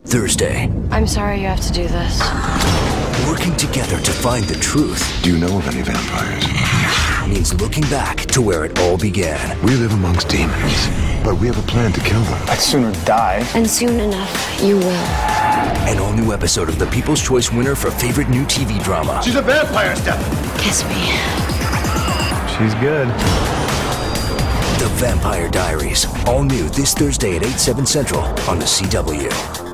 Thursday. I'm sorry you have to do this. Working together to find the truth Do you know of any vampires? means looking back to where it all began. We live amongst demons, but we have a plan to kill them. I'd sooner die. And soon enough, you will. An all-new episode of the People's Choice winner for favorite new TV drama. She's a vampire, Steph. Kiss me. She's good. The Vampire Diaries. All new this Thursday at 8/7 Central on the CW.